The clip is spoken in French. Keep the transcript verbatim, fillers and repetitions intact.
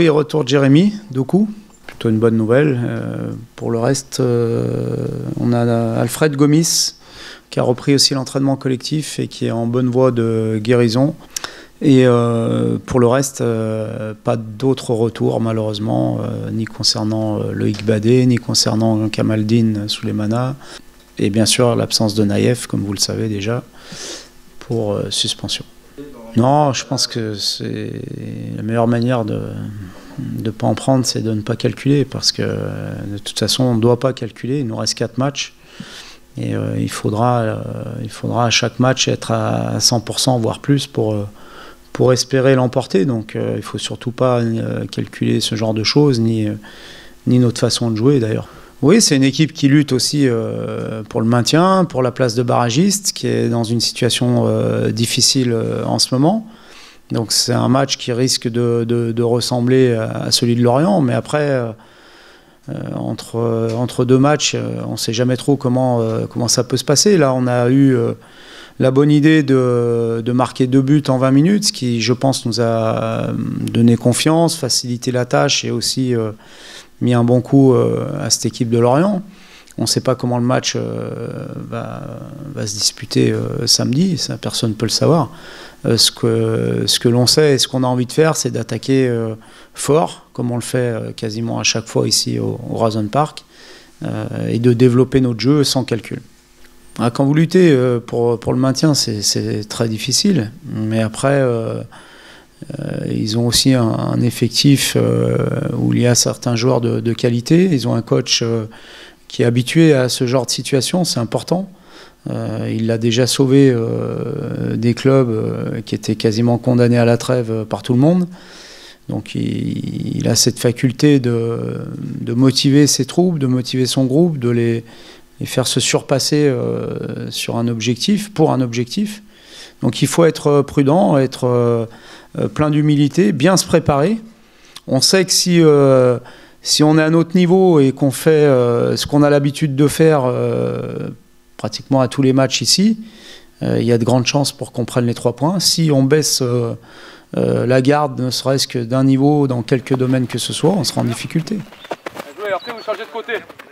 Oui, retour de Jérémy Doku, plutôt une bonne nouvelle. Euh, pour le reste, euh, on a Alfred Gomis qui a repris aussi l'entraînement collectif et qui est en bonne voie de guérison. Et euh, pour le reste, euh, pas d'autres retours malheureusement, euh, ni concernant euh, Loïc Badet, ni concernant Kamaldine Souleymana. Et bien sûr l'absence de Naïef, comme vous le savez déjà, pour euh, suspension. Non, je pense que c'est la meilleure manière de ne pas en prendre, c'est de ne pas calculer, parce que de toute façon on ne doit pas calculer, il nous reste quatre matchs. Et euh, il, faudra, euh, il faudra à chaque match être à cent pour cent, voire plus, pour... Euh, pour espérer l'emporter. Donc euh, il ne faut surtout pas euh, calculer ce genre de choses, ni, euh, ni notre façon de jouer d'ailleurs. Oui, c'est une équipe qui lutte aussi euh, pour le maintien, pour la place de barragiste, qui est dans une situation euh, difficile euh, en ce moment. Donc c'est un match qui risque de, de, de ressembler à celui de Lorient, mais après, euh, entre, euh, entre deux matchs, euh, on ne sait jamais trop comment, euh, comment ça peut se passer. Là, on a eu... Euh, la bonne idée de, de marquer deux buts en vingt minutes, ce qui, je pense, nous a donné confiance, facilité la tâche et aussi euh, mis un bon coup euh, à cette équipe de Lorient. On ne sait pas comment le match euh, va, va se disputer euh, samedi, ça, personne ne peut le savoir. Euh, ce que, ce que l'on sait et ce qu'on a envie de faire, c'est d'attaquer euh, fort, comme on le fait euh, quasiment à chaque fois ici au, au Horizon Park, euh, et de développer notre jeu sans calcul. Quand vous luttez pour, pour le maintien, c'est très difficile. Mais après, euh, euh, ils ont aussi un, un effectif euh, où il y a certains joueurs de, de qualité. Ils ont un coach euh, qui est habitué à ce genre de situation, c'est important. Euh, il a déjà sauvé euh, des clubs euh, qui étaient quasiment condamnés à la trêve par tout le monde. Donc il, il a cette faculté de, de motiver ses troupes, de motiver son groupe, de les... et faire se surpasser euh, sur un objectif, pour un objectif. Donc il faut être prudent, être euh, plein d'humilité, bien se préparer. On sait que si, euh, si on est à notre niveau et qu'on fait euh, ce qu'on a l'habitude de faire euh, pratiquement à tous les matchs ici, euh, il y a de grandes chances pour qu'on prenne les trois points. Si on baisse euh, euh, la garde, ne serait-ce que d'un niveau dans quelques domaines que ce soit, on sera en difficulté. Après, vous changez de côté.